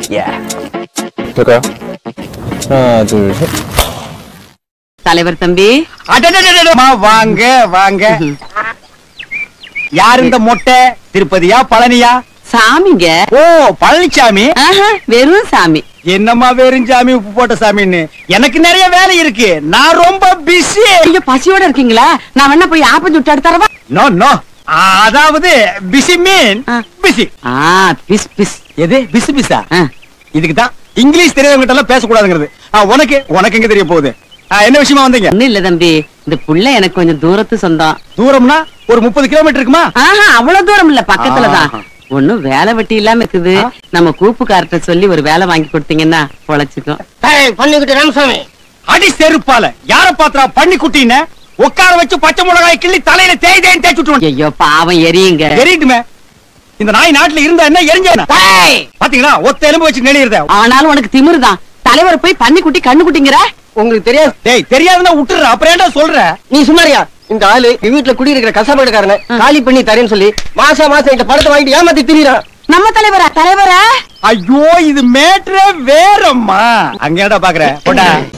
될까요? 하나, 둘, 셋. தலைவர் தம்பி வாங்க வாங்க. யார் இந்த மொட்டை? திருப்பதியா பழனியா? சாமிங்க. ஓ பழனிசாமி. வெறும் சாமி. என்னம்மா வெறும் சாமி உப்பு போட்ட சாமின்னு? எனக்கு நிறைய வேலை இருக்கு, நான் ரொம்ப பிஸி. ஐயோ பசியோட இருக்கீங்களா? நான் வேணா போய் ஆப்பம் சுட்டு எடுத்து தரவா? நோ நோ, அதாவது பிஸி மீன் பிஸி. Fish fish. எது பிஸி பிஸா? இதுக்கு தான் இங்கிலீஷ் தெரியாதவங்கிட்ட எல்லாம் பேசக்கூடாதுங்கிறது. உனக்கு உனக்கு எங்க தெரிய போகுது? என்ன விஷயமா வந்தீங்க? ஒண்ணும் இல்ல தம்பி, இந்த புள்ள எனக்கு கொஞ்சம் தூரத்து சொந்தம். தூரம்னா ஒரு 30 கிலோமீட்டர் இருக்குமா? அவ்வளவு தூரம் இல்ல, பக்கத்துலதான். ஒண்ணும் வேலை வெட்டி இல்லாம இருக்குது. நம்ம கூப்புக்கார்ட்ட சொல்லி ஒரு வேலை வாங்கி கொடுத்தீங்கன்னா பொழைச்சுக்கும். பண்ணிக்கிட்டு ராமசாமி அடி செருப்பால யார பாத்திரா பண்ணி குட்டின்னு உட்கார வச்சு பச்சை மிளகாய் கிள்ளி தலையில தேய்தேன் தேய்ச்சி விட்டுருவோம். ஐயோ பாவம், எரியுங்க. எரியட்டுமே, இந்த நாய் நாட்டுல இருந்தா என்ன எரிஞ்சேனா? பாத்தீங்களா ஒத்த எலும்பு வச்சு நெளியறத. ஆனாலும் உனக்கு திமிருதான். தலைவர் போய் பண்ணி குட்டி கண்ணு குட்டிங்கிற. உங்களுக்கு தெரியாது? டேய் தெரியாதுன்னா விட்டுற, அப்புறம் ஏன்டா சொல்ற? நீ சும்மாரியா? இந்த ஆளு வீட்டுல குடியிருக்கிற கஷ்டப்பட்டுக்காரன காலி பண்ணி தரேன்னு சொல்லி மாசம் மாசம் இந்த படத்தை வாங்கிட்டு ஏமாத்தி திரியறான். நம்ம தலைவரா? தலைவரா? ஐயோ இது மேட்ரே வேறம்மா. அங்கேடா பாக்குற போடா.